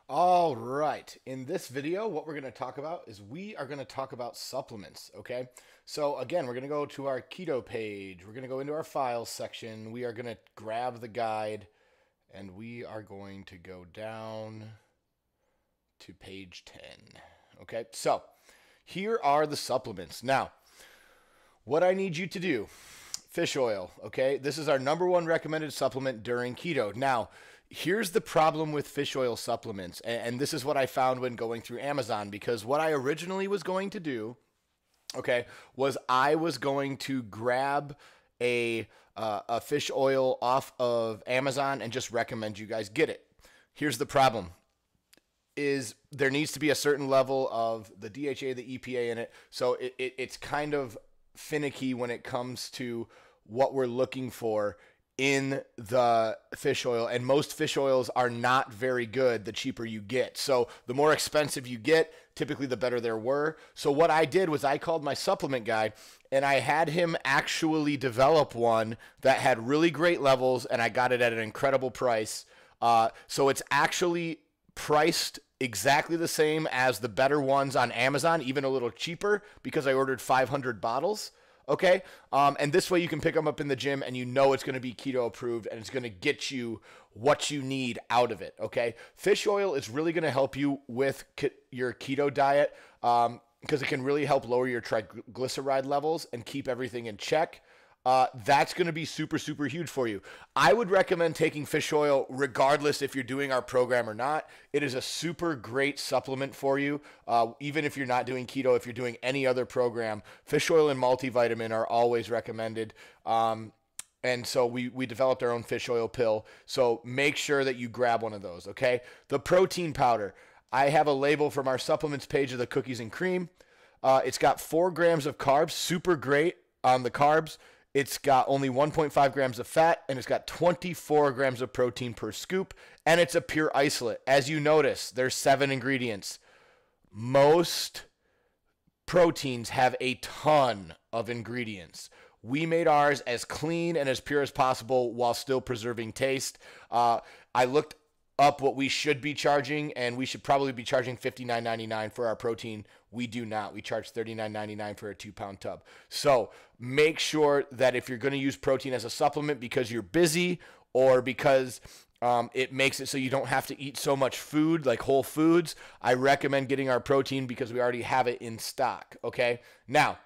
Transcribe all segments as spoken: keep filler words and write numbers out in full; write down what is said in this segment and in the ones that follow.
All right. In this video, what we're going to talk about is we are going to talk about supplements, okay? So again, we're going to go to our keto page. We're going to go into our files section. We are going to grab the guide and we are going to go down to page ten. Okay? So, here are the supplements. Now, what I need you to do, fish oil, okay? This is our number one recommended supplement during keto. Now, here's the problem with fish oil supplements, and this is what I found when going through Amazon, because what I originally was going to do, okay, was I was going to grab a uh, a fish oil off of Amazon and just recommend you guys get it. Here's the problem. Is there needs to be a certain level of the D H A, the E P A in it, so it, it, it's kind of finicky when it comes to what we're looking for in the fish oil, and most fish oils are not very good the cheaper you get. So the more expensive you get, typically the better there were. So what I did was I called my supplement guy and I had him actually develop one that had really great levels, and I got it at an incredible price. Uh, so it's actually priced exactly the same as the better ones on Amazon, even a little cheaper, because I ordered five hundred bottles. Okay, um, and this way you can pick them up in the gym and you know it's going to be keto approved and it's going to get you what you need out of it. Okay, fish oil is really going to help you with ke- your keto diet um, because it can really help lower your triglyceride levels and keep everything in check. Uh, that's going to be super, super huge for you. I would recommend taking fish oil regardless if you're doing our program or not. It is a super great supplement for you. Uh, even if you're not doing keto, if you're doing any other program, fish oil and multivitamin are always recommended. Um, and so we, we developed our own fish oil pill. So make sure that you grab one of those, okay? The protein powder. I have a label from our supplements page of the cookies and cream. Uh, it's got four grams of carbs, super great on the carbs. It's got only one point five grams of fat, and it's got twenty-four grams of protein per scoop, and it's a pure isolate. As you notice, there's seven ingredients. Most proteins have a ton of ingredients. We made ours as clean and as pure as possible while still preserving taste. Uh, I looked up what we should be charging, and we should probably be charging fifty-nine ninety-nine for our protein. We do not. We charge thirty-nine ninety-nine for a two-pound tub. So make sure that if you're going to use protein as a supplement because you're busy or because um, it makes it so you don't have to eat so much food, like whole foods, I recommend getting our protein because we already have it in stock, okay? Now,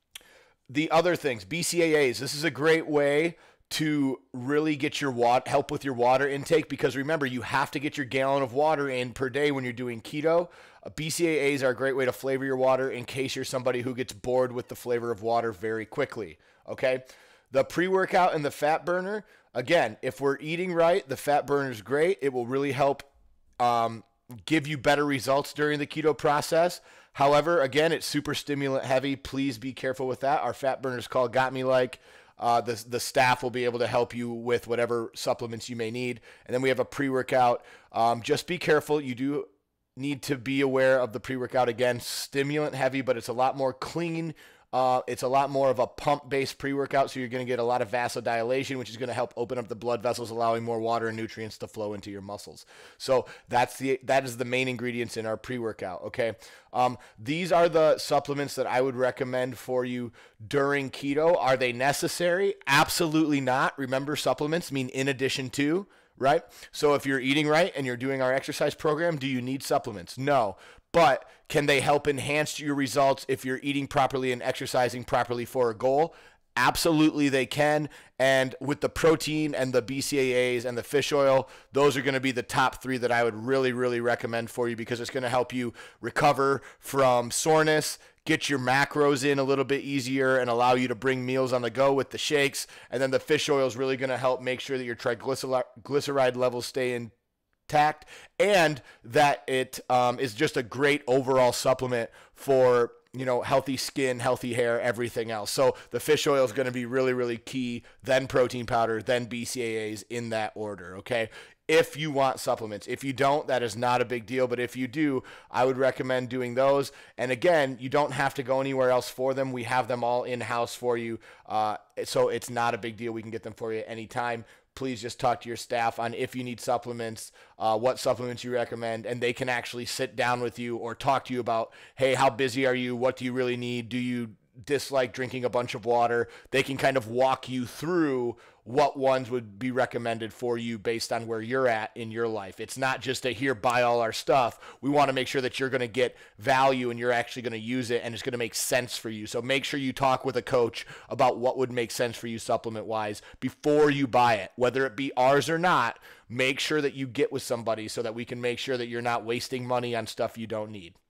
the other things, B C A As. This is a great way to really get your water, help with your water intake, because remember, you have to get your gallon of water in per day when you're doing keto. Uh, B C A As are a great way to flavor your water in case you're somebody who gets bored with the flavor of water very quickly, okay? The pre-workout and the fat burner, again, if we're eating right, the fat burner is great. It will really help um, give you better results during the keto process. However, again, it's super stimulant heavy. Please be careful with that. Our fat burner is called Got Me Like. Uh, the, the staff will be able to help you with whatever supplements you may need. And then we have a pre-workout. Um, just be careful. You do need to be aware of the pre-workout. Again, stimulant heavy, but it's a lot more clean. Uh, it's a lot more of a pump-based pre-workout, so you're going to get a lot of vasodilation, which is going to help open up the blood vessels, allowing more water and nutrients to flow into your muscles. So that's the that is the main ingredients in our pre-workout, okay? Um, these are the supplements that I would recommend for you during keto. Are they necessary? Absolutely not. Remember, supplements mean in addition to, right? So if you're eating right and you're doing our exercise program, do you need supplements? No. But can they help enhance your results if you're eating properly and exercising properly for a goal? Absolutely they can. And with the protein and the B C A As and the fish oil, those are going to be the top three that I would really, really recommend for you, because it's going to help you recover from soreness, get your macros in a little bit easier, and allow you to bring meals on the go with the shakes. And then the fish oil is really going to help make sure that your triglyceride levels stay in intact, and that it um, is just a great overall supplement for, you know, healthy skin, healthy hair, everything else. So the fish oil is going to be really, really key, then protein powder, then B C A As in that order, okay? If you want supplements. If you don't, that is not a big deal. But if you do, I would recommend doing those. And again, you don't have to go anywhere else for them. We have them all in-house for you. Uh, so it's not a big deal. We can get them for you anytime. please just talk to your staff on if you need supplements, uh, what supplements you recommend, and they can actually sit down with you or talk to you about, hey, how busy are you? What do you really need? Do you dislike drinking a bunch of water? They can kind of walk you through what ones would be recommended for you based on where you're at in your life. It's not just a here, buy all our stuff. We want to make sure that you're going to get value and you're actually going to use it and it's going to make sense for you. So make sure you talk with a coach about what would make sense for you supplement wise before you buy it, whether it be ours or not. Make sure that you get with somebody so that we can make sure that you're not wasting money on stuff you don't need.